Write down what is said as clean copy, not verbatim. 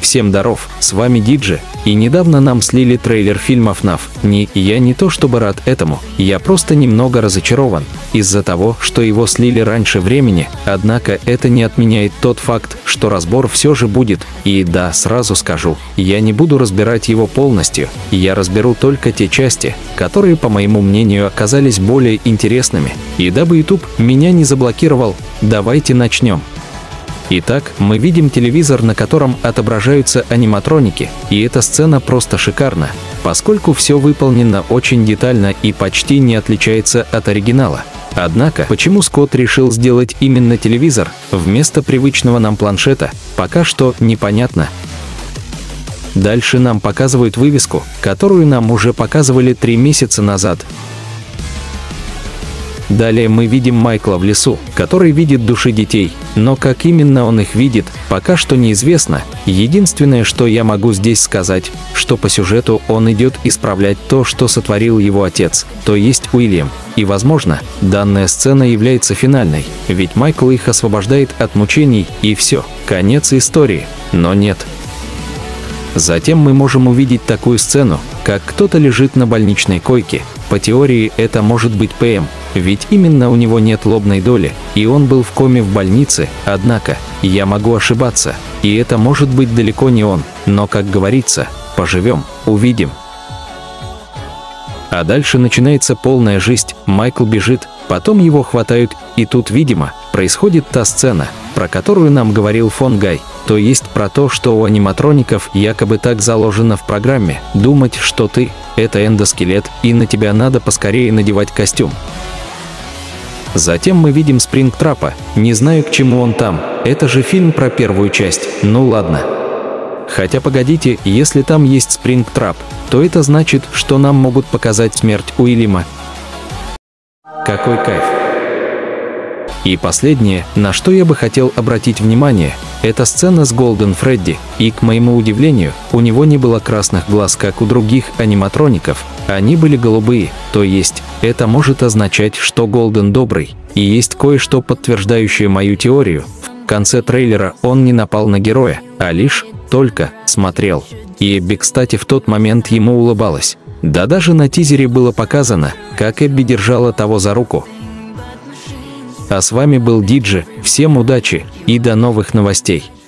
Всем даров, с вами Диджи, и недавно нам слили трейлер фильма FNAF. Я не то чтобы рад этому, я просто немного разочарован из-за того, что его слили раньше времени, однако это не отменяет тот факт, что разбор все же будет, и да, сразу скажу, я не буду разбирать его полностью, я разберу только те части, которые, по моему мнению, оказались более интересными, и дабы YouTube меня не заблокировал, давайте начнем. Итак, мы видим телевизор, на котором отображаются аниматроники, и эта сцена просто шикарна, поскольку все выполнено очень детально и почти не отличается от оригинала. Однако, почему Скотт решил сделать именно телевизор, вместо привычного нам планшета, пока что непонятно. Дальше нам показывают вывеску, которую нам уже показывали 3 месяца назад. Далее мы видим Майкла в лесу, который видит души детей, но как именно он их видит, пока что неизвестно. Единственное, что я могу здесь сказать, что по сюжету он идет исправлять то, что сотворил его отец, то есть Уильям. И, возможно, данная сцена является финальной, ведь Майкл их освобождает от мучений, и все, конец истории. Но нет. Затем мы можем увидеть такую сцену, как кто-то лежит на больничной койке. По теории, это может быть ПМ, ведь именно у него нет лобной доли, и он был в коме в больнице, однако, я могу ошибаться, и это может быть далеко не он, но, как говорится, поживем, увидим. А дальше начинается полная жизнь, Майкл бежит, потом его хватают, и тут, видимо, происходит та сцена, про которую нам говорил фон Гай, то есть про то, что у аниматроников якобы так заложено в программе, думать, что ты – это эндоскелет, и на тебя надо поскорее надевать костюм. Затем мы видим Спрингтрапа, не знаю, к чему он там, это же фильм про первую часть, ну ладно. Хотя погодите, если там есть Спрингтрап, то это значит, что нам могут показать смерть Уильяма. Какой кайф! И последнее, на что я бы хотел обратить внимание, это сцена с Голден Фредди, и, к моему удивлению, у него не было красных глаз, как у других аниматроников, они были голубые, то есть, это может означать, что Голден добрый, и есть кое-что, подтверждающее мою теорию. В конце трейлера он не напал на героя, а лишь только смотрел. И Эбби, кстати, в тот момент ему улыбалась. Да даже на тизере было показано, как Эбби держала того за руку. А с вами был Диджи, всем удачи и до новых новостей.